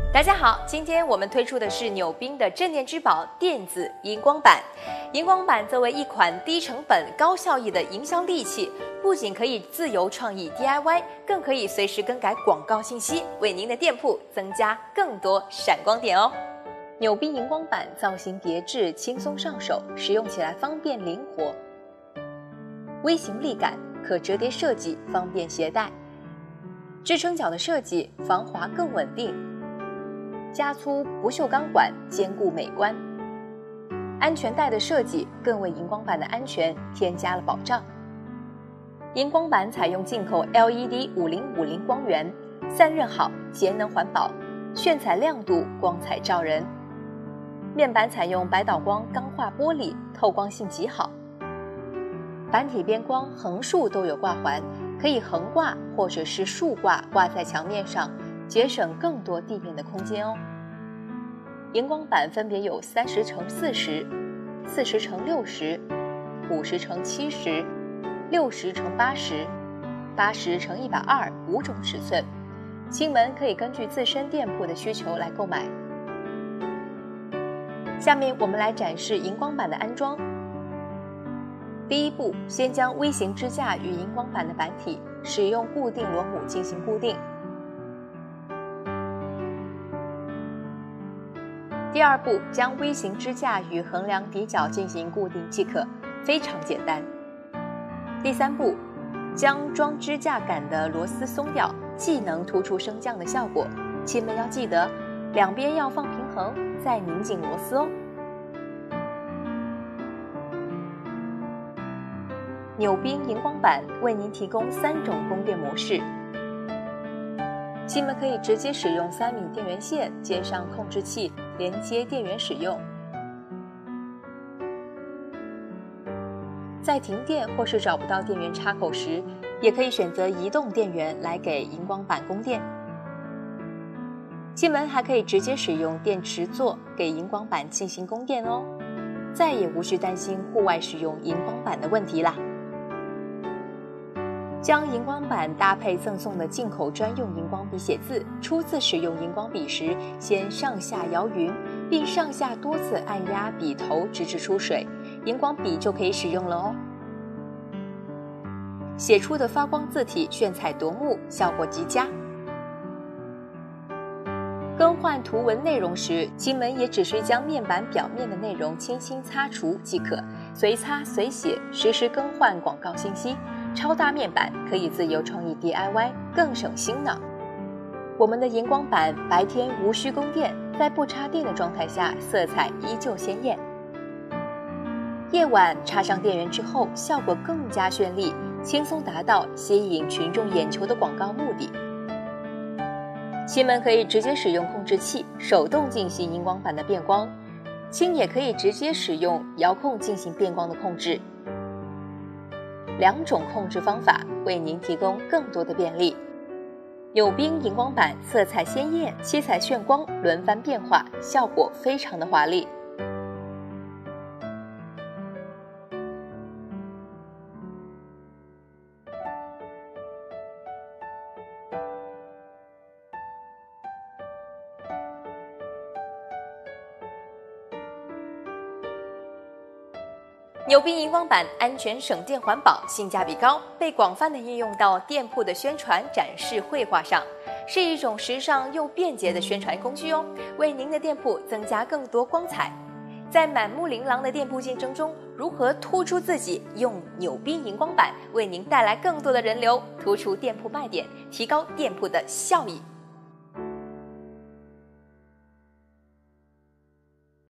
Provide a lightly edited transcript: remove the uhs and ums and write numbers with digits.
大家好，今天我们推出的是纽宾的镇店之宝电子荧光板。荧光板作为一款低成本、高效益的营销利器，不仅可以自由创意 DIY， 更可以随时更改广告信息，为您的店铺增加更多闪光点哦。纽宾荧光板造型别致，轻松上手，使用起来方便灵活，微型立感，可折叠设计，方便携带。支撑脚的设计，防滑更稳定。加粗不锈钢管，坚固美观。安全带的设计更为荧光板的安全添加了保障。荧光板采用进口 LED 5050光源，散热好，节能环保，炫彩亮度，光彩照人。面板采用百导光钢化玻璃，透光性极好。板体边光横竖都有挂环，可以横挂或者是竖挂挂在墙面上，节省更多地面的空间哦。荧光板分别有30×40、40×60、50×70、60×80、80×120 5种尺寸，亲们可以根据自身店铺的需求来购买。下面我们来展示荧光板的安装。第一步，先将微型支架与荧光板的板体使用固定螺母进行固定。第二步，将微型支架与横梁底角进行固定即可，非常简单。第三步，将装支架杆的螺丝松掉，既能突出升降的效果，亲们要记得两边要放平衡，再拧紧螺丝哦。纽宾荧光板为您提供3种供电模式，亲们可以直接使用3米电源线接上控制器，连接电源使用。在停电或是找不到电源插口时，也可以选择移动电源来给荧光板供电。亲们还可以直接使用电池座给荧光板进行供电哦，再也无需担心户外使用荧光板的问题啦。将荧光板搭配赠送的进口专用荧光笔写字，初次使用荧光笔时，先上下摇匀，并上下多次按压笔头直至出水，荧光笔就可以使用了哦。写出的发光字体炫彩夺目，效果极佳。更换图文内容时，亲们也只需将面板表面的内容轻轻擦除即可，随擦随写，实时更换广告信息。超大面板可以自由创意 DIY， 更省心呢。我们的荧光板白天无需供电，在不插电的状态下，色彩依旧鲜艳。夜晚插上电源之后，效果更加绚丽，轻松达到吸引群众眼球的广告目的。亲们可以直接使用控制器，手动进行荧光板的变光，亲也可以直接使用遥控进行变光的控制。2种控制方法为您提供更多的便利。纽宾荧光板色彩鲜艳，七彩炫光，轮番变化，效果非常的华丽。纽宾荧光板安全省电环保，性价比高，被广泛的应用到店铺的宣传、展示、绘画上，是一种时尚又便捷的宣传工具哦，为您的店铺增加更多光彩。在满目琳琅的店铺竞争中，如何突出自己？用纽宾荧光板为您带来更多的人流，突出店铺卖点，提高店铺的效益。